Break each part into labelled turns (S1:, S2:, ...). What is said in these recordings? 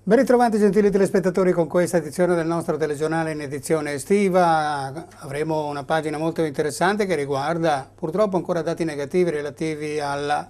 S1: Ben ritrovati gentili telespettatori con questa edizione del nostro telegiornale in edizione estiva. Avremo una pagina molto interessante che riguarda purtroppo ancora dati negativi relativi alla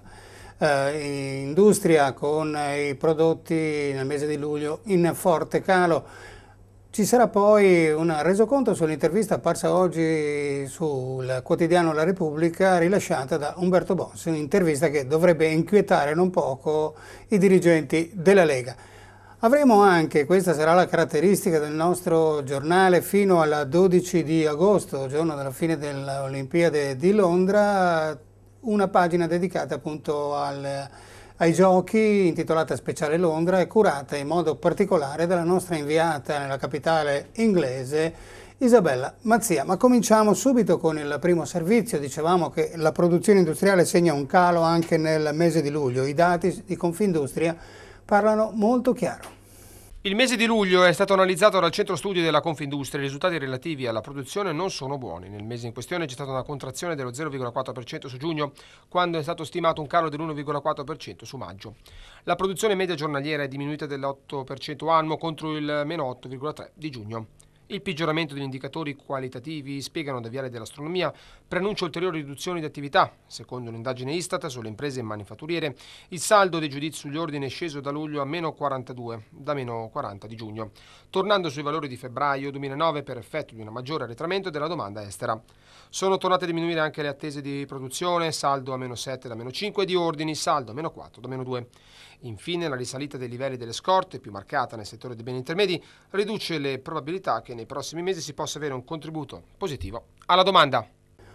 S1: industria con i prodotti nel mese di luglio in forte calo. Ci sarà poi un resoconto sull'intervista apparsa oggi sul quotidiano La Repubblica rilasciata da Umberto Bossi, un'intervista che dovrebbe inquietare non poco i dirigenti della Lega. Avremo anche, questa sarà la caratteristica del nostro giornale, fino al 12 di agosto, giorno della fine dell'Olimpiade di Londra, una pagina dedicata appunto ai giochi, intitolata Speciale Londra e curata in modo particolare dalla nostra inviata nella capitale inglese, Isabella Mazzia. Ma cominciamo subito con il primo servizio. Dicevamo che la produzione industriale segna un calo anche nel mese di luglio. I dati di Confindustria parlano molto chiaro.
S2: Il mese di luglio è stato analizzato dal centro studi della Confindustria. I risultati relativi alla produzione non sono buoni. Nel mese in questione c'è stata una contrazione dello 0,4% su giugno, quando è stato stimato un calo dell'1,4% su maggio. La produzione media giornaliera è diminuita dell'8% annuo contro il meno 8,3% di giugno. Il peggioramento degli indicatori qualitativi, spiegano da Viale dell'Astronomia, preannuncia ulteriori riduzioni di attività. Secondo un'indagine Istat sulle imprese manifatturiere, il saldo dei giudizi sugli ordini è sceso da luglio a meno 42, da meno 40 di giugno, tornando sui valori di febbraio 2009 per effetto di un maggiore arretramento della domanda estera. Sono tornate a diminuire anche le attese di produzione, saldo a meno 7 da meno 5, e di ordini, saldo a meno 4 da meno 2. Infine, la risalita dei livelli delle scorte, più marcata nel settore dei beni intermedi, riduce le probabilità che nei prossimi mesi si possa avere un contributo positivo alla domanda.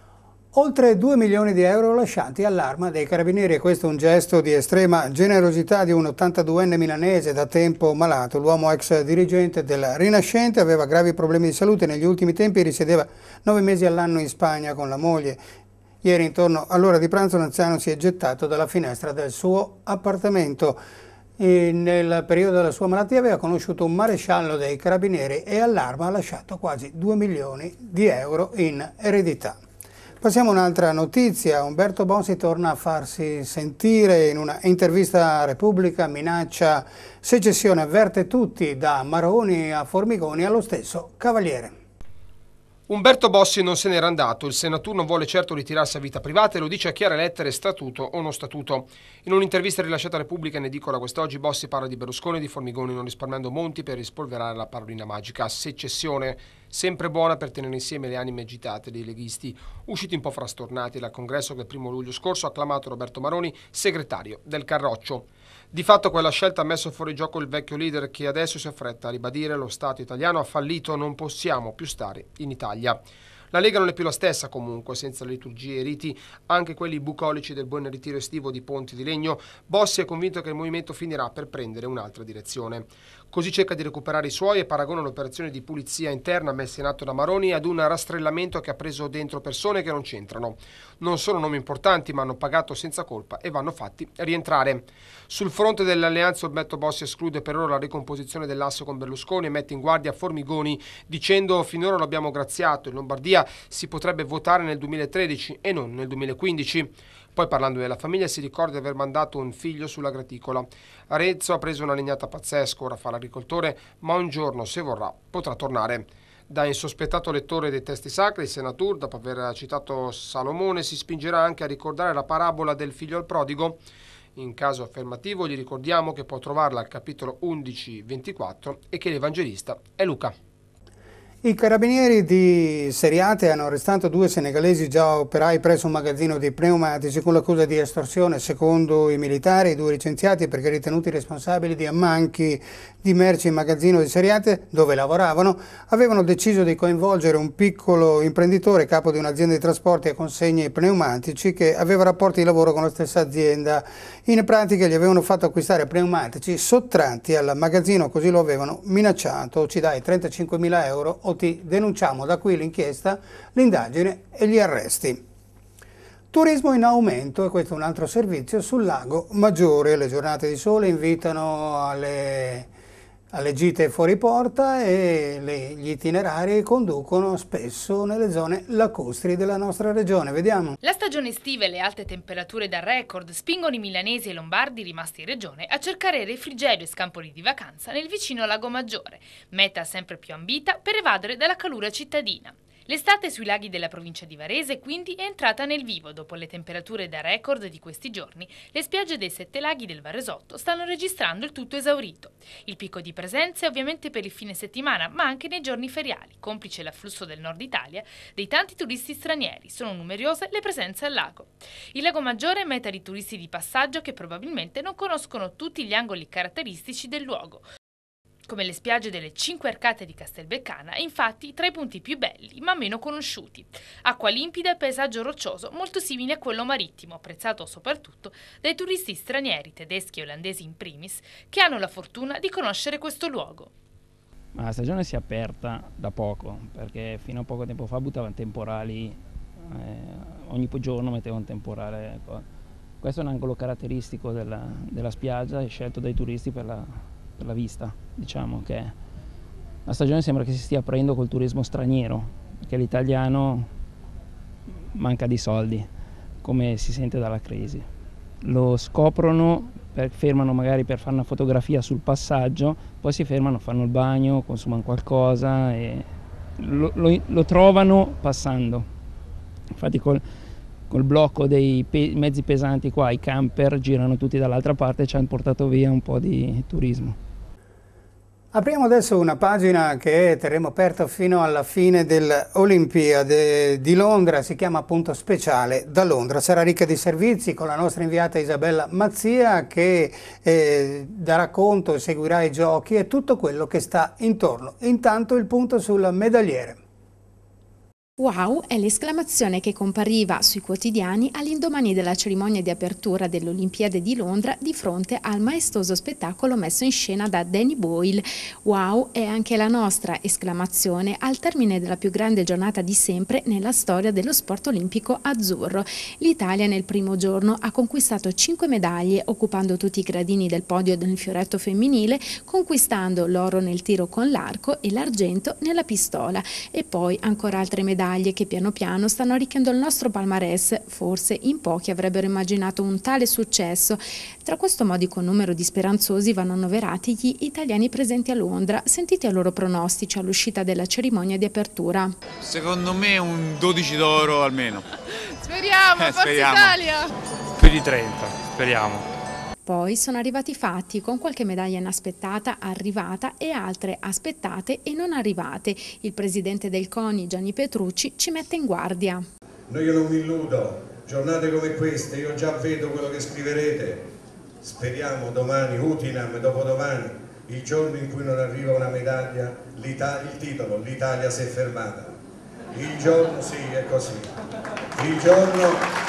S1: Oltre 2 milioni di euro lasciati all'Arma dei Carabinieri, e questo è un gesto di estrema generosità di un 82enne milanese da tempo malato. L'uomo ex dirigente del Rinascente aveva gravi problemi di salute, negli ultimi tempi risiedeva 9 mesi all'anno in Spagna con la moglie. Ieri intorno all'ora di pranzo l'anziano si è gettato dalla finestra del suo appartamento. Nel periodo della sua malattia aveva conosciuto un maresciallo dei Carabinieri e all'Arma ha lasciato quasi 2 milioni di euro in eredità. Passiamo a un'altra notizia. Umberto Bossi torna a farsi sentire in una intervista a Repubblica, minaccia secessione, avverte tutti da Maroni a Formigoni allo stesso Cavaliere.
S2: Umberto Bossi non se n'era andato, il senatore non vuole certo ritirarsi a vita privata e lo dice a chiare lettere, statuto o non statuto. In un'intervista rilasciata a Repubblica in edicola quest'oggi, Bossi parla di Berlusconi e di Formigoni, non risparmiando monti per rispolverare la parolina magica, secessione, sempre buona per tenere insieme le anime agitate dei leghisti, usciti un po' frastornati dal congresso che il 1° luglio scorso ha acclamato Roberto Maroni segretario del Carroccio. Di fatto quella scelta ha messo fuori gioco il vecchio leader che adesso si affretta a ribadire lo Stato italiano ha fallito, non possiamo più stare in Italia. La Lega non è più la stessa comunque, senza le liturgie e i riti, anche quelli bucolici del buon ritiro estivo di Ponti di Legno. Bossi è convinto che il movimento finirà per prendere un'altra direzione. Così cerca di recuperare i suoi e paragona l'operazione di pulizia interna messa in atto da Maroni ad un rastrellamento che ha preso dentro persone che non c'entrano. Non sono nomi importanti ma hanno pagato senza colpa e vanno fatti rientrare. Sul fronte dell'alleanza Umberto Bossi esclude per ora la ricomposizione dell'asse con Berlusconi e mette in guardia Formigoni dicendo finora lo abbiamo graziato, in Lombardia si potrebbe votare nel 2013 e non nel 2015. Poi parlando della famiglia si ricorda di aver mandato un figlio sulla graticola. Arezzo ha preso una legnata pazzesca, ora fa l'agricoltore, ma un giorno, se vorrà, potrà tornare. Da insospettato lettore dei testi sacri, il senatore, dopo aver citato Salomone, si spingerà anche a ricordare la parabola del figlio al prodigo. In caso affermativo gli ricordiamo che può trovarla al capitolo 11-24 e che l'evangelista è Luca.
S1: I carabinieri di Seriate hanno arrestato 2 senegalesi già operai presso un magazzino di pneumatici con l'accusa di estorsione. Secondo i militari, i 2 licenziati perché ritenuti responsabili di ammanchi di merci in magazzino di Seriate, dove lavoravano, avevano deciso di coinvolgere un piccolo imprenditore, capo di un'azienda di trasporti e consegne pneumatici, che aveva rapporti di lavoro con la stessa azienda. In pratica gli avevano fatto acquistare pneumatici sottratti al magazzino, così lo avevano minacciato: ci dai 35.000 euro o ti denunciamo. Da qui l'inchiesta, l'indagine e gli arresti. Turismo in aumento, e questo è un altro servizio sul Lago Maggiore. Le giornate di sole invitano alle alle gite fuori porta e gli itinerari conducono spesso nelle zone lacustri della nostra regione. Vediamo.
S3: La stagione estiva e le alte temperature da record spingono i milanesi e i lombardi rimasti in regione a cercare refrigerio e scampoli di vacanza nel vicino Lago Maggiore, meta sempre più ambita per evadere dalla calura cittadina. L'estate sui laghi della provincia di Varese quindi è entrata nel vivo. Dopo le temperature da record di questi giorni, le spiagge dei 7 laghi del Varesotto stanno registrando il tutto esaurito. Il picco di presenza è ovviamente per il fine settimana, ma anche nei giorni feriali, complice l'afflusso del nord Italia dei tanti turisti stranieri. Sono numerose le presenze al lago. Il Lago Maggiore è meta di turisti di passaggio che probabilmente non conoscono tutti gli angoli caratteristici del luogo, come le spiagge delle 5 Arcate di Castelbeccana, è infatti tra i punti più belli ma meno conosciuti. Acqua limpida e paesaggio roccioso molto simile a quello marittimo, apprezzato soprattutto dai turisti stranieri, tedeschi e olandesi in primis, che hanno la fortuna di conoscere questo luogo.
S4: Ma la stagione si è aperta da poco, perché fino a poco tempo fa buttavano temporali, ogni giorno mettevano un temporale. Questo è un angolo caratteristico della spiaggia, è scelto dai turisti per la vista. Diciamo che la stagione sembra che si stia aprendo col turismo straniero, perché l'italiano manca di soldi, come si sente dalla crisi. Lo scoprono, fermano magari per fare una fotografia sul passaggio, poi si fermano, fanno il bagno, consumano qualcosa e lo trovano passando. Infatti col blocco dei mezzi pesanti qua, i camper girano tutti dall'altra parte e ci hanno portato via un po' di turismo.
S1: Apriamo adesso una pagina che terremo aperta fino alla fine dell'Olimpiade di Londra, si chiama appunto Speciale da Londra. Sarà ricca di servizi con la nostra inviata Isabella Mazzia che darà conto e seguirà i giochi e tutto quello che sta intorno. Intanto il punto sul medagliere.
S5: Wow è l'esclamazione che compariva sui quotidiani all'indomani della cerimonia di apertura dell'Olimpiade di Londra di fronte al maestoso spettacolo messo in scena da Danny Boyle. Wow è anche la nostra esclamazione al termine della più grande giornata di sempre nella storia dello sport olimpico azzurro. L'Italia nel primo giorno ha conquistato 5 medaglie, occupando tutti i gradini del podio del fioretto femminile, conquistando l'oro nel tiro con l'arco e l'argento nella pistola, e poi ancora altre medaglie che piano piano stanno arricchendo il nostro palmarès. Forse in pochi avrebbero immaginato un tale successo. Tra questo modico numero di speranzosi vanno annoverati gli italiani presenti a Londra. Sentite i loro pronostici all'uscita della cerimonia di apertura.
S6: Secondo me un 12 d'oro almeno.
S7: Speriamo, Forza Italia!
S8: Più di 30, speriamo.
S5: Poi sono arrivati i fatti, con qualche medaglia inaspettata arrivata e altre aspettate e non arrivate. Il presidente del CONI, Gianni Petrucci, ci mette in guardia.
S9: Io non mi illudo, giornate come queste, io già vedo quello che scriverete. Speriamo domani, Utinam, dopodomani, il giorno in cui non arriva una medaglia, il titolo, l'Italia si è fermata. Il giorno, sì, è così. Il giorno...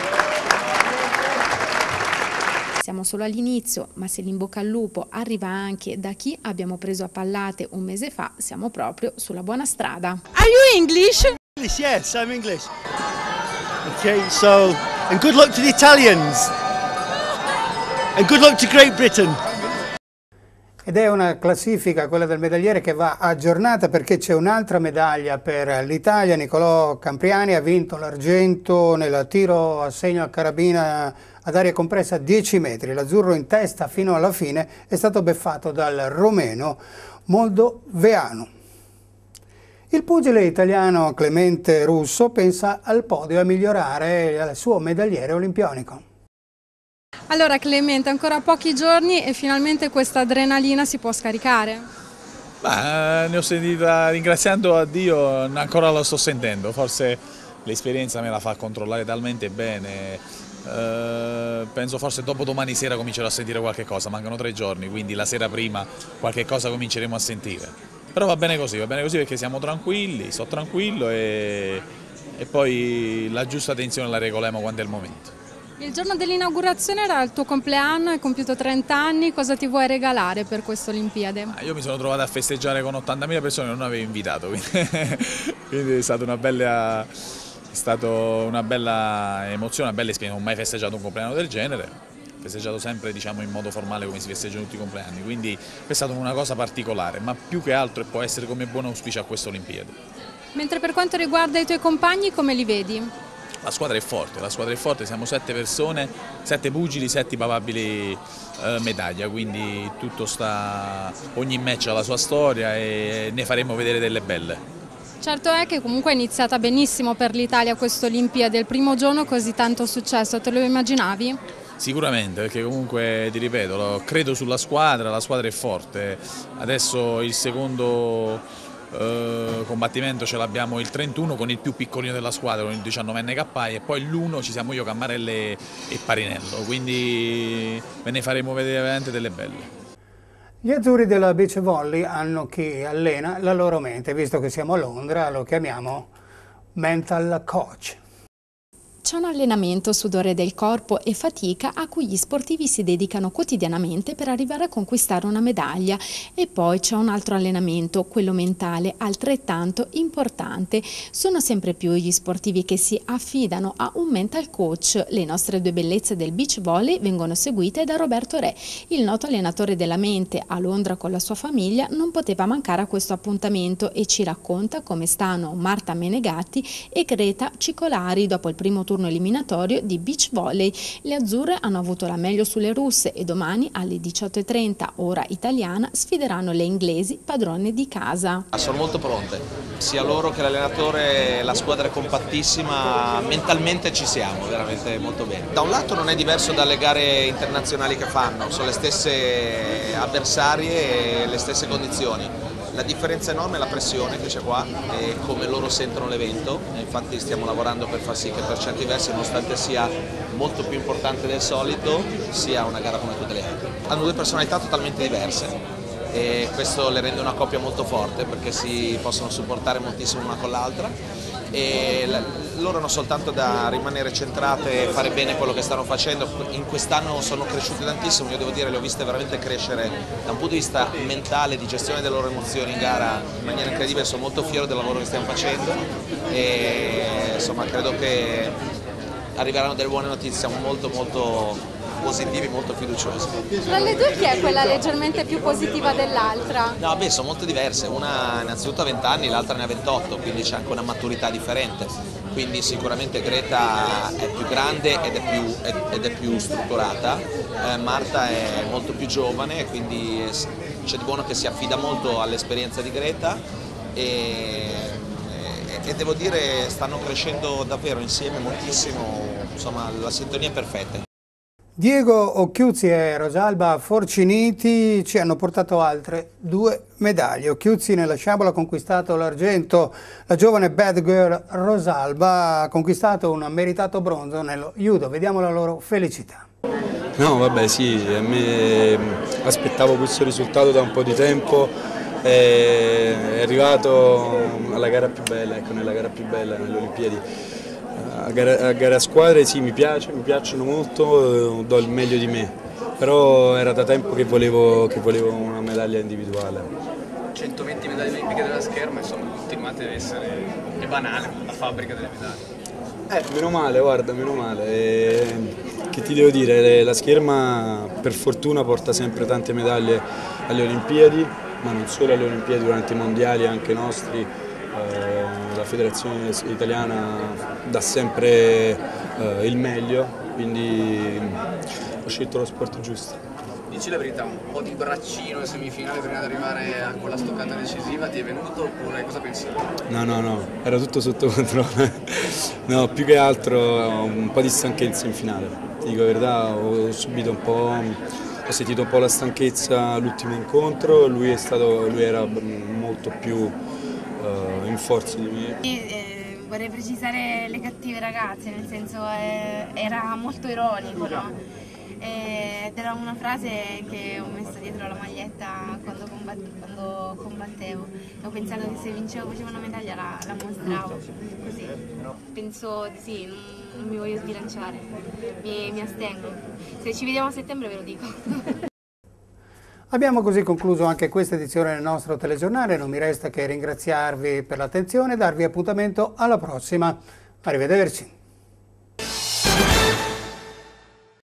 S5: Siamo solo all'inizio, ma se l'in bocca al lupo arriva anche da chi abbiamo preso a pallate un mese fa, siamo proprio sulla buona strada.
S7: Are you English?
S10: Yes, I'm English. Okay, so, and good luck to the Italians. And good luck to Great Britain.
S1: Ed è una classifica, quella del medagliere, che va aggiornata perché c'è un'altra medaglia per l'Italia. Nicolò Campriani ha vinto l'argento nel tiro a segno a carabina ad aria compressa 10 metri. L'azzurro in testa fino alla fine è stato beffato dal romeno Moldoveanu. Il pugile italiano Clemente Russo pensa al podio e a migliorare il suo medagliere olimpionico.
S11: Allora Clemente, ancora pochi giorni e finalmente questa adrenalina si può scaricare?
S6: Ne ho sentita, ringraziando a Dio, ancora lo sto sentendo, forse l'esperienza me la fa controllare talmente bene, penso forse dopo domani sera comincerò a sentire qualche cosa, mancano 3 giorni, quindi la sera prima qualche cosa cominceremo a sentire. Però va bene così perché siamo tranquilli, sto tranquillo e poi la giusta tensione la regoliamo quando è il momento.
S11: Il giorno dell'inaugurazione era il tuo compleanno, hai compiuto 30 anni, cosa ti vuoi regalare per questa Olimpiade?
S6: Io mi sono trovato a festeggiare con 80.000 persone e non avevo invitato, quindi è stata una bella emozione, una bella esperienza, non ho mai festeggiato un compleanno del genere, festeggiato sempre, diciamo, in modo formale come si festeggiano tutti i compleanni, quindi è stata una cosa particolare, ma più che altro può essere come buon auspicio a questa Olimpiade.
S11: Mentre per quanto riguarda i tuoi compagni, come li vedi?
S6: La squadra è forte, siamo 7 persone, 7 pugili, 7 probabili medaglia, quindi ogni match ha la sua storia e ne faremo vedere delle belle.
S11: Certo è che comunque è iniziata benissimo per l'Italia questa Olimpiade, il primo giorno così tanto successo, te lo immaginavi?
S6: Sicuramente, perché comunque ti ripeto, credo sulla squadra, la squadra è forte, adesso il secondo combattimento ce l'abbiamo il 31 con il più piccolino della squadra, con il 19enne Cappai, e poi l'1 ci siamo io, Cammarelle e Parinello, quindi ve ne faremo vedere veramente delle belle.
S1: Gli azzurri della beach volley hanno chi allena la loro mente, visto che siamo a Londra lo chiamiamo mental coach.
S5: C'è un allenamento, sudore del corpo e fatica a cui gli sportivi si dedicano quotidianamente per arrivare a conquistare una medaglia, e poi c'è un altro allenamento, quello mentale, altrettanto importante. Sono sempre più gli sportivi che si affidano a un mental coach. Le nostre due bellezze del beach volley vengono seguite da Roberto Re, il noto allenatore della mente. A Londra con la sua famiglia non poteva mancare a questo appuntamento e ci racconta come stanno Marta Menegatti e Greta Cicolari dopo il primo turno eliminatorio di beach volley. Le azzurre hanno avuto la meglio sulle russe e domani alle 18:30 ora italiana sfideranno le inglesi padrone di casa.
S12: Sono molto pronte, sia loro che l'allenatore, la squadra è compattissima, mentalmente ci siamo veramente molto bene. Da un lato non è diverso dalle gare internazionali che fanno, sono le stesse avversarie e le stesse condizioni. La differenza enorme è la pressione che c'è qua e come loro sentono l'evento, infatti stiamo lavorando per far sì che per certi versi, nonostante sia molto più importante del solito, sia una gara come tutte le altre. Hanno due personalità totalmente diverse e questo le rende una coppia molto forte perché si possono supportare moltissimo una con l'altra, e loro hanno soltanto da rimanere centrate e fare bene quello che stanno facendo. In quest'anno sono cresciute tantissimo, io devo dire, le ho viste veramente crescere da un punto di vista mentale, di gestione delle loro emozioni in gara in maniera incredibile. Sono molto fiero del lavoro che stiamo facendo e insomma credo che arriveranno delle buone notizie, siamo molto positivi, molto fiduciosi.
S11: Tra le due chi è quella leggermente più positiva dell'altra?
S12: No, beh, sono molto diverse, una innanzitutto ha 20 anni, l'altra ne ha 28, quindi c'è anche una maturità differente, quindi sicuramente Greta è più grande ed è più strutturata, Marta è molto più giovane, quindi c'è di buono che si affida molto all'esperienza di Greta e devo dire stanno crescendo davvero insieme moltissimo, insomma la sintonia è perfetta.
S1: Diego Occhiuzzi e Rosalba Forciniti ci hanno portato altre 2 medaglie. Occhiuzzi nella sciabola ha conquistato l'argento, la giovane bad girl Rosalba ha conquistato un meritato bronzo nello judo. Vediamo la loro felicità.
S13: No, vabbè, sì, a me aspettavo questo risultato da un po' di tempo, è arrivato alla gara più bella, ecco, nella gara più bella nelle Olimpiadi. A gare a squadre sì, mi piacciono molto, do il meglio di me, però era da tempo che volevo una medaglia individuale.
S14: 120 medaglie olimpiche della scherma, insomma, continuate ad essere, è banale, la fabbrica delle medaglie.
S13: Meno male, guarda, meno male. Che ti devo dire, la scherma per fortuna porta sempre tante medaglie alle Olimpiadi, ma non solo alle Olimpiadi, durante i mondiali anche nostri. La federazione italiana dà sempre il meglio, quindi ho scelto lo sport giusto.
S14: Dici la verità, un po' di braccino in semifinale prima di arrivare a quella stoccata decisiva ti è venuto oppure cosa pensi?
S13: No, era tutto sotto controllo. No, più che altro un po' di stanchezza in finale. Ti dico la verità, ho sentito un po' la stanchezza all'ultimo incontro, lui era molto più in forza di me.
S15: Vorrei precisare le cattive ragazze, nel senso era molto ironico, no? Ed era una frase che ho messo dietro la maglietta quando combattevo. Ho pensato che se vincevo facevo una medaglia la mostravo, così. Penso di sì, non mi voglio sbilanciare, mi astengo. Se ci vediamo a settembre ve lo dico.
S1: Abbiamo così concluso anche questa edizione del nostro telegiornale, non mi resta che ringraziarvi per l'attenzione e darvi appuntamento alla prossima. Arrivederci.